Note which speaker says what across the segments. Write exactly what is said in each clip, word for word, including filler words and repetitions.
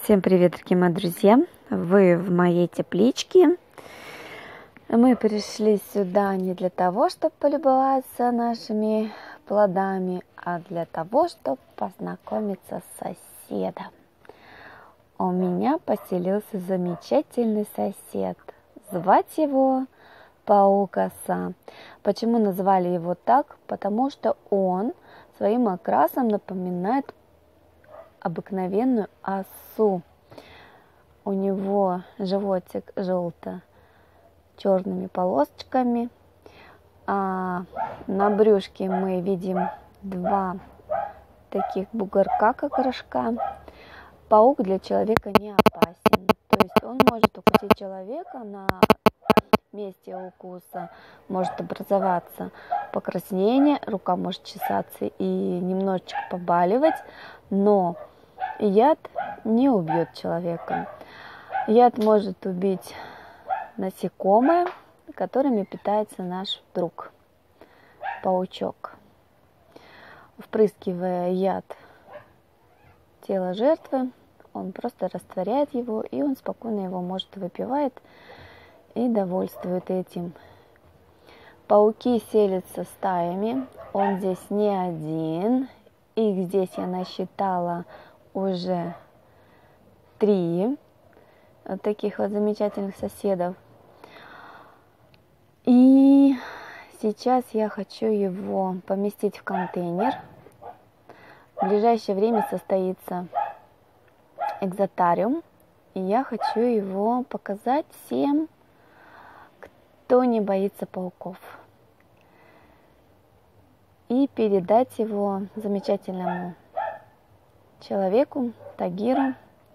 Speaker 1: Всем привет, дорогие мои друзья! Вы в моей тепличке. Мы пришли сюда не для того, чтобы полюбоваться нашими плодами, а для того, чтобы познакомиться с соседом. У меня поселился замечательный сосед. Звать его Паук Оса. Почему назвали его так? Потому что он своим окрасом напоминает обыкновенную осу. У него животик желто-черными полосочками, а на брюшке мы видим два таких бугорка, как рожка. Паук для человека не опасен, то есть он может укусить человека, на месте укуса может образоваться покраснение, рука может чесаться и немножечко побаливать, но яд не убьет человека. Яд может убить насекомое, которыми питается наш друг паучок. Впрыскивая яд в тело жертвы, он просто растворяет его, и он спокойно его может выпивает и довольствует этим. Пауки селятся стаями, он здесь не один, их здесь я насчитала уже три вот таких вот замечательных соседов. И сейчас я хочу его поместить в контейнер. В ближайшее время состоится экзотариум, и я хочу его показать всем, кто не боится пауков, и передать его замечательному человеку, Тагиру,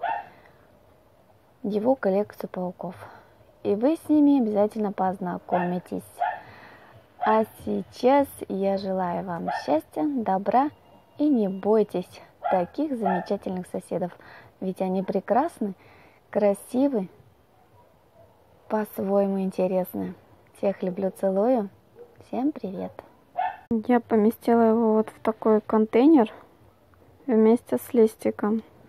Speaker 1: его коллекцию пауков. И вы с ними обязательно познакомитесь. А сейчас я желаю вам счастья, добра и не бойтесь таких замечательных соседов. Ведь они прекрасны, красивы, по-своему интересны. Всех люблю, целую. Всем привет. Я поместила его вот в такой контейнер вместе с листиком.